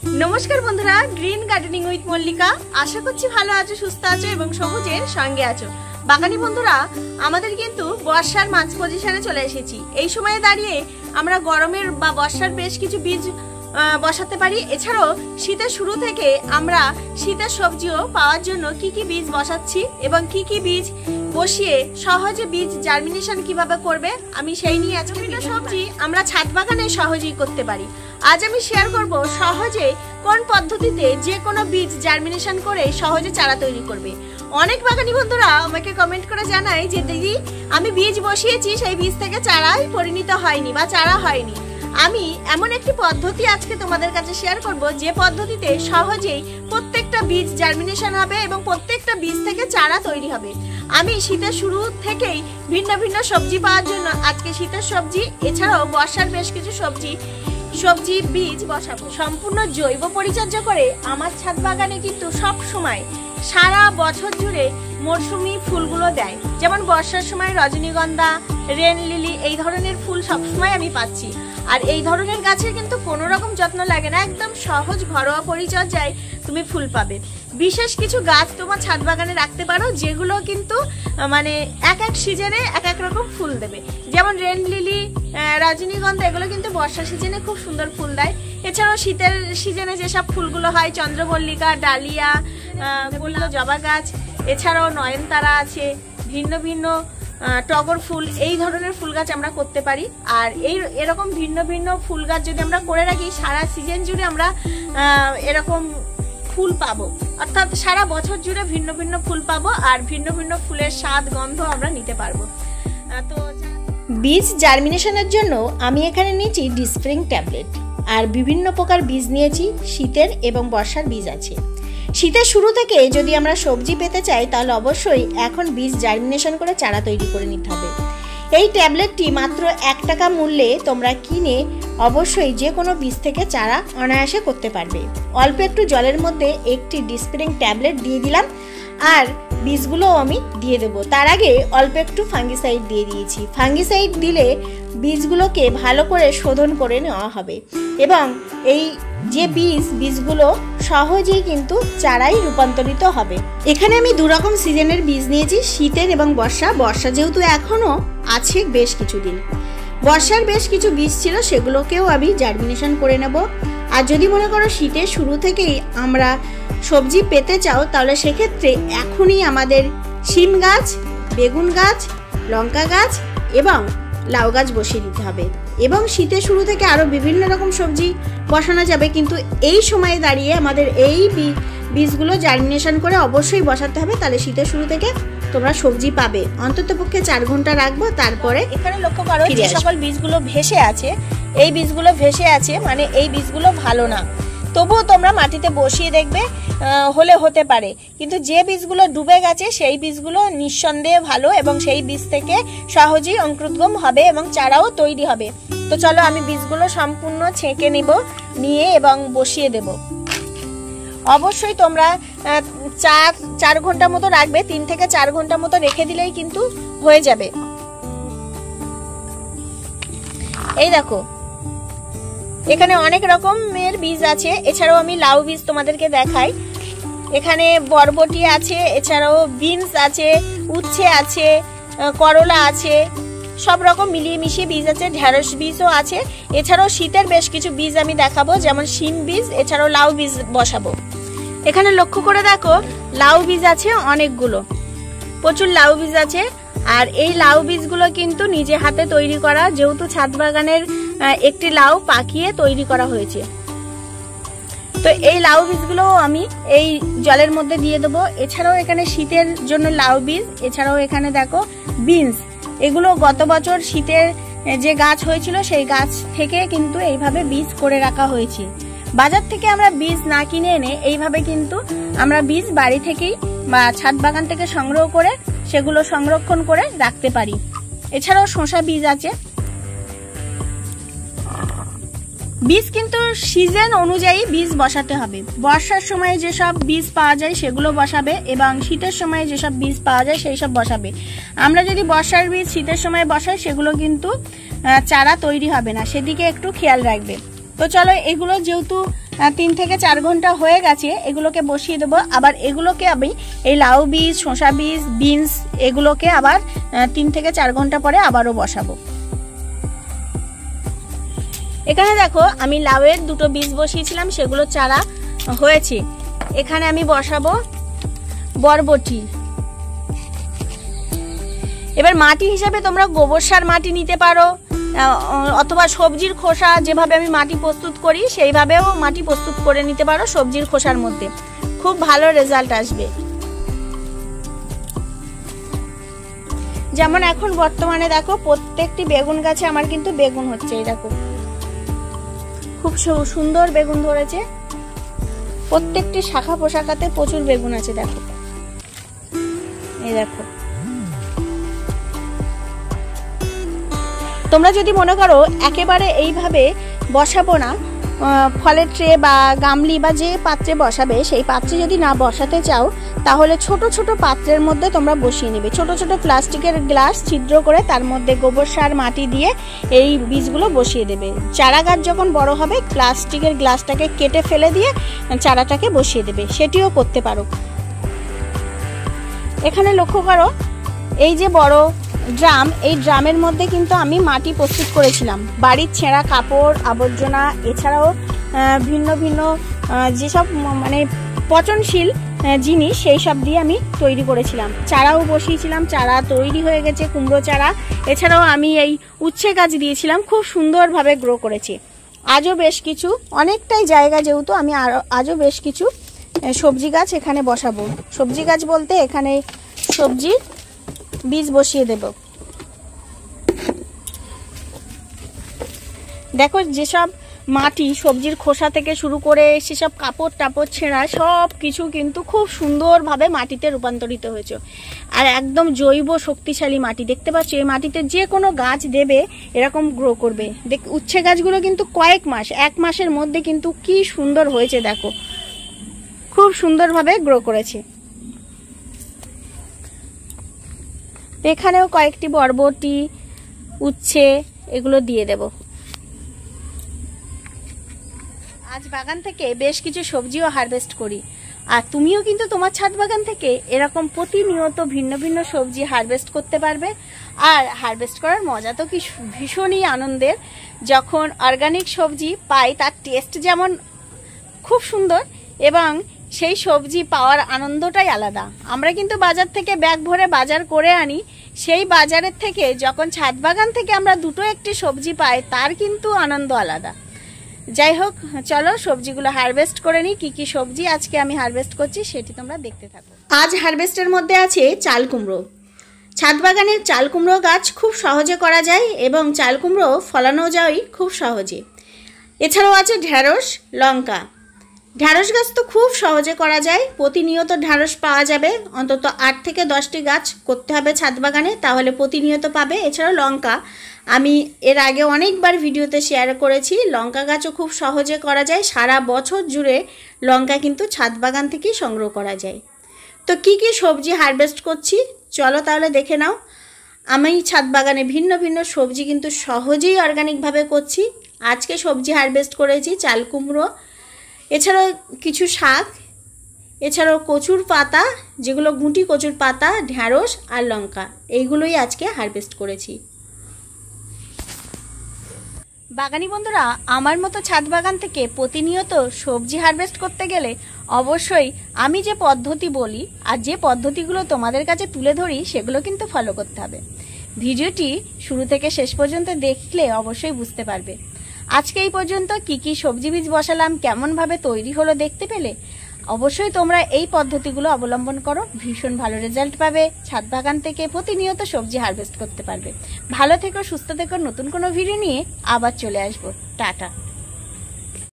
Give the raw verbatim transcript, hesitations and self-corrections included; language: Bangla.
নমস্কার বন্ধুরা, গ্রিন গার্ডেনিং উইথ মল্লিকা। আশা করছি ভালো আছো, সুস্থ আছো এবং সবুজের সঙ্গে আছো। বাগানি বন্ধুরা, আমাদের কিন্তু বর্ষার মাঝ পজিশনে চলে এসেছি। এই সময়ে দাঁড়িয়ে আমরা গরমের বা বর্ষার বেশ কিছু বীজ বসাতে পারি। এছাড়াও শীতের শুরু থেকে আমরা শীতের সবজিও পাওয়ার জন্য কি কি বীজ বসাচ্ছি এবং কি কি বীজ বসিয়ে সহজে বীজ জার্মিনেশন কিভাবে করবে, আমি সেই নিয়ে আজকে সবজি আমরা ছাদ বাগানে সহজেই করতে পারি। আজ আমি শেয়ার করব সহজে কোন পদ্ধতিতে যে কোনো বীজ জার্মিনেশন করে সহজে চারা তৈরি করবে। অনেক বাগানি বন্ধুরা আমাকে কমেন্ট করে জানায় যে দিদি, আমি বীজ বসিয়েছি, সেই বীজ থেকে চারাই পরিণত হয়নি বা চারা হয়নি। আমি এমন একটি পদ্ধতি আজকে তোমাদের কাছে শেয়ার করব যে পদ্ধতিতে সহজেই প্রত্যেকটা বীজ জার্মিনেশন হবে এবং প্রত্যেকটা বীজ থেকে চারা তৈরি হবে। আমি শীতের শুরু থেকেই ভিন্ন ভিন্ন সবজি পাওয়ার জন্য আজকে শীতের সবজি এছাড়াও বর্ষার বেশ কিছু সবজি সবজি বীজ বসাবো। সম্পূর্ণ জৈব পরিচর্যা করে আমার ছাদ বাগানে কিন্তু সব সময় সারা বছর জুড়ে মরশুমি ফুলগুলো দেয়। যেমন বর্ষার সময় রজনীগন্ধা, রেন লিলি, এই ধরনের ফুল সবসময় আমি পাচ্ছি। আর এই ধরনের গাছের কিন্তু কোনো রকম যত্ন লাগে না, একদম সহজ ঘরোয়া পরিচর্যায় তুমি ফুল পাবে। বিশেষ কিছু গাছ তোমার ছাদ বাগানে রাখতে পারো যেগুলো কিন্তু মানে এক এক সিজনে এক এক রকম ফুল দেবে। যেমন রেন লিলি, রজনীগন্ধা, এগুলো কিন্তু বর্ষা সিজনে খুব সুন্দর ফুল দেয়। এছাড়াও শীতের সিজনে যেসব ফুলগুলো হয়, চন্দ্রমল্লিকা, ডালিয়া, গোলাপ, জবা গাছ, এছাড়াও নয়নতারা আছে, ভিন্ন ভিন্ন টগর ফুল, এই ধরনের ফুল গাছ আমরা করতে পারি। আর এই এরকম ভিন্ন ভিন্ন ফুল গাছ যদি আমরা করে রাখি, সারা সিজন জুড়ে আমরা এরকম ফুল পাবো, অর্থাৎ সারা বছর জুড়ে ভিন্ন ভিন্ন ফুল পাবো আর ভিন্ন ভিন্ন ফুলের স্বাদ গন্ধ আমরা নিতে পারবো। তো বীজ জার্মিনেশনের জন্য আমি এখানে নিয়েছি ডিসপ্রিং ট্যাবলেট আর বিভিন্ন প্রকার বীজ নিয়েছি। শীতের এবং বর্ষার বীজ আছে। শীতের শুরু থেকে যদি আমরা সবজি পেতে চাই তাহলে অবশ্যই এখন বীজ জার্মিনেশন করে চারা তৈরি করে নিতে হবে। এই ট্যাবলেটটি মাত্র এক টাকা মূল্যে তোমরা কিনে অবশ্যই যে কোনো বীজ থেকে চারা অনায়াসে করতে পারবে। অল্প একটু জলের মধ্যে একটি ডিসপ্রিং ট্যাবলেট দিয়ে দিলাম আর বীজগুলোও আমি দিয়ে দেবো। তার আগে অল্প একটু ফাঙ্গিসাইড দিয়ে দিয়েছি। ফাঙ্গিসাইড দিলে বীজগুলোকে ভালো করে শোধন করে নেওয়া হবে এবং এই যে বীজ বীজগুলো সহজেই কিন্তু চারাই রূপান্তরিত হবে। এখানে আমি দু রকম সিজনের বীজ নিয়েছি, শীতের এবং বর্ষা। বর্ষা যেহেতু এখনো আছে বেশ কিছুদিন, বর্ষার বেশ কিছু বীজ ছিল সেগুলোকেও আমি জার্মিনেশন করে নেব। আর যদি মনে করো শীতের শুরু থেকেই আমরা সবজি পেতে চাও তাহলে সেক্ষেত্রে এখনই আমাদের শিম গাছ, বেগুন গাছ, লঙ্কা গাছ এবং লাউ গাছ বসিয়ে দিতে হবে। এবং শীতের শুরু থেকে আরও বিভিন্ন রকম সবজি বসানো যাবে, কিন্তু এই সময়ে দাঁড়িয়ে আমাদের এই বীজগুলো জার্মিনেশন করে অবশ্যই বসাতে হবে, তাহলে শীতের শুরু থেকে তোমরা সবজি পাবে। অন্তত পক্ষে চার ঘন্টা রাখবো, তারপরে এখানে লক্ষ্য করো যে সকল বীজগুলো ভেসে আছে, এই বীজগুলো ভেসে আছে মানে এই বীজগুলো ভালো না। তবুও তোমরা মাটিতে বসিয়ে দেখবে, হলে হতে পারে, কিন্তু যে বীজগুলো ডুবে গেছে সেই বীজগুলো নিঃসন্দেহে ভালো এবং সেই বীজ থেকে সহজেই অঙ্কুরোদ্গম হবে এবং চারাও তৈরি হবে। তো চলো আমি বীজগুলো সম্পূর্ণ ছেঁকে নিব, নিয়ে এবং বসিয়ে দেব। অবশ্যই তোমরা চার চার ঘন্টা মতো রাখবে, তিন থেকে চার ঘন্টা মতো রেখে দিলেই কিন্তু হয়ে যাবে। এই দেখো এখানে অনেক রকমের বীজ আছে। এছাড়াও আমি লাউ বীজ তোমাদেরকে দেখাই। এখানে বরবটি আছে, এছাড়াও বিনস আছে, উচ্ছে আছে, করলা আছে, সব রকম মিলিয়ে মিশিয়ে বীজ আছে। ঢেঁড়স বীজও আছে। এছাড়াও শীতের বেশ কিছু বীজ আমি দেখাবো, যেমন শিম বীজ, এছাড়াও লাউ বীজ বসাবো। এখানে লক্ষ্য করে দেখো লাউ বীজ আছে অনেকগুলো, প্রচুর লাউ বীজ আছে। আর এই লাউ বীজগুলো কিন্তু নিজে হাতে তৈরি করা, যেহেতু ছাদ বাগানের একটি লাউ পাকিয়ে তৈরি করা হয়েছে। তো এই লাউ বীজগুলো আমি এই জলের মধ্যে দিয়ে দেবো। এছাড়াও এখানে শীতের জন্য লাউ বীজ, এছাড়াও এখানে দেখো বিনস, এগুলো গত বছর শীতের যে গাছ হয়েছিল সেই গাছ থেকে কিন্তু এইভাবে বীজ করে রাখা হয়েছে। বাজার থেকে আমরা বীজ না কিনে এনে এইভাবে কিন্তু আমরা বীজ বাড়ি থেকেই বা ছাদ বাগান থেকে সংগ্রহ করে সেগুলো সংরক্ষণ করে রাখতে পারি। এছাড়াও শসা বীজ আছে। বীজ কিন্তু সিজন অনুযায়ী বীজ বসাতে হবে। বর্ষার সময় যেসব বীজ পাওয়া যায় সেগুলো বসাবে এবং শীতের সময় যেসব বীজ পাওয়া যায় সেই সব বসাবে। আমরা যদি বর্ষার বীজ শীতের সময় বসাই সেগুলো কিন্তু চারা তৈরি হবে না, সেদিকে একটু খেয়াল রাখবে। তো চলো এগুলো যেহেতু তিন থেকে চার ঘন্টা হয়ে গেছে, এগুলোকে বসিয়ে দেবো। আবার এগুলোকে আমি এই লাউ বীজ, শসা বীজ, বিনস এগুলোকে আবার তিন থেকে চার ঘন্টা পরে আবারও বসাবো। এখানে দেখো আমি লাউয়ের দুটো বীজ বসিয়েছিলাম, সেগুলো চারা হয়েছে। এখানে আমি বসাবো বরবটি। এবার মাটি হিসাবে তোমরা গোবর সার মাটি নিতে পারো, অথবা সবজির খোসা যেভাবে আমি মাটি প্রস্তুত করি সেইভাবেও মাটি প্রস্তুত করে নিতে পারো। সবজির খোসার মধ্যে খুব ভালো রেজাল্ট আসবে। যেমন এখন বর্তমানে দেখো প্রত্যেকটি বেগুন গাছে আমার কিন্তু বেগুন হচ্ছে, এই দেখো খুব সুন্দর বেগুন ধরেছে। প্রত্যেকটি শাখা পোশাকাতে প্রচুর বেগুন আছে, দেখো এই দেখো। তোমরা যদি মনে করো একেবারে এইভাবে বসাবো না, ফলের ট্রে বা গামলি বা যে পাত্রে বসাবে সেই পাত্রে যদি না বসাতে চাও, তাহলে ছোট ছোট পাত্রের মধ্যে তোমরা বসিয়ে নেবে। ছোট ছোট প্লাস্টিকের গ্লাস ছিদ্র করে তার মধ্যে গোবর সার মাটি দিয়ে এই বীজগুলো বসিয়ে দেবে। চারা গাছ যখন বড় হবে প্লাস্টিকের গ্লাসটাকে কেটে ফেলে দিয়ে চারাটাকে বসিয়ে দেবে, সেটিও করতে পারো। এখানে লক্ষ্য করো এই যে বড় ড্রাম, এই ড্রামের মধ্যে কিন্তু আমি মাটি প্রস্তুত করেছিলাম। বাড়ির ছেঁড়া কাপড়, আবর্জনা, এছাড়াও ভিন্ন ভিন্ন যেসব মানে পচনশীল জিনিস সেই সব দিয়ে আমি তৈরি করেছিলাম। চারাও বসিয়েছিলাম, চারা তৈরি হয়ে গেছে, কুমড়ো চারা। এছাড়াও আমি এই উচ্ছে গাছ দিয়েছিলাম, খুব সুন্দরভাবে গ্রো করেছে। আজও বেশ কিছু, অনেকটাই জায়গা যেহেতু, আমি আরও আজও বেশ কিছু সবজি গাছ এখানে বসাবো। সবজি গাছ বলতে এখানে সবজির বীজ বসিয়ে দেব। দেখো যেসব মাটি সবজির খোসা থেকে শুরু করে সেসব কাপড় টাপড় ছেঁড়া সব কিছু কিন্তু খুব সুন্দরভাবে মাটিতে রূপান্তরিত হয়েছে। আর একদম জৈব শক্তিশালী মাটি, দেখতে পাচ্ছ এই মাটিতে যে কোনো গাছ দেবে এরকম গ্রো করবে। দেখ উচ্ছে গাছগুলো কিন্তু কয়েক মাস, এক মাসের মধ্যে কিন্তু কি সুন্দর হয়েছে, দেখো খুব সুন্দরভাবে গ্রো করেছে। এখানেও কয়েকটি বরবটি, উচ্ছে এগুলো দিয়ে দেব। আজ বাগান থেকে বেশ কিছু সবজিও হারভেস্ট করি, আর তুমিও কিন্তু তোমার ছাদ বাগান থেকে এরকম প্রতিনিয়ত ভিন্ন ভিন্ন সবজি হারভেস্ট করতে পারবে। আর হারভেস্ট করার মজা তো কি ভীষণই আনন্দের। যখন অর্গানিক সবজি পাই তার টেস্ট যেমন খুব সুন্দর, এবং সেই সবজি পাওয়ার আনন্দটাই আলাদা। আমরা কিন্তু বাজার থেকে ব্যাগ ভরে বাজার করে আনি, সেই বাজারের থেকে যখন ছাদ বাগান থেকে আমরা দুটো একটি সবজি পাই তার কিন্তু আনন্দ আলাদা। যাই হোক, চলো সবজিগুলো হারভেস্ট করে নিই। কি কি সবজি আজকে আমি হারভেস্ট করছি সেটি তোমরা দেখতে থাকো। আজ হারভেস্টের মধ্যে আছে চাল কুমড়ো। ছাদ বাগানের চাল কুমড়ো গাছ খুব সহজে করা যায় এবং চাল কুমড়ো ফলানো যায় খুব সহজে। এছাড়াও আছে ঢ্যাঁড়স, লঙ্কা। ঢ্যাঁড়স গাছ তো খুব সহজে করা যায়, প্রতিনিয়ত ঢ্যাঁড়স পাওয়া যাবে। অন্তত আট থেকে দশটি গাছ করতে হবে ছাদ বাগানে, তাহলে প্রতিনিয়ত পাবে। এছাড়াও লঙ্কা, আমি এর আগে অনেকবার ভিডিওতে শেয়ার করেছি, লঙ্কা গাছও খুব সহজে করা যায়। সারা বছর জুড়ে লঙ্কা কিন্তু ছাদ বাগান থেকেই সংগ্রহ করা যায়। তো কি কি সবজি হারভেস্ট করছি চলো তাহলে দেখে নাও। আমি ছাদ বাগানে ভিন্ন ভিন্ন সবজি কিন্তু সহজেই অর্গানিকভাবে করছি। আজকে সবজি হারভেস্ট করেছি চাল কুমড়ো, এছাড়াও কিছু শাক, এছাড়াও কচুর পাতা, যেগুলো গুঁটি কচুর পাতা, ঢ্যাঁড়স আর লঙ্কা, এইগুলোই আজকে হারভেস্ট করেছি। বাগানি বন্ধুরা, আমার মতো ছাদ বাগান থেকে প্রতিনিয়ত সবজি হারভেস্ট করতে গেলে অবশ্যই আমি যে পদ্ধতি বলি আর যে পদ্ধতিগুলো তোমাদের কাছে তুলে ধরি সেগুলো কিন্তু ফলো করতে হবে। ভিডিওটি শুরু থেকে শেষ পর্যন্ত দেখলে অবশ্যই বুঝতে পারবে। আজকে এই পর্যন্ত কি কি সবজি বীজ বসালাম, কেমনভাবে তৈরি হলো দেখতে পেলে। অবশ্যই তোমরা এই পদ্ধতিগুলো অবলম্বন করো, ভীষণ ভালো রেজাল্ট পাবে। ছাদ বাগান থেকে প্রতিনিয়ত সবজি হারভেস্ট করতে পারবে। ভালো থেকো, সুস্থ থেকো। নতুন কোনো ভিডিও নিয়ে আবার চলে আসবো। টাটা।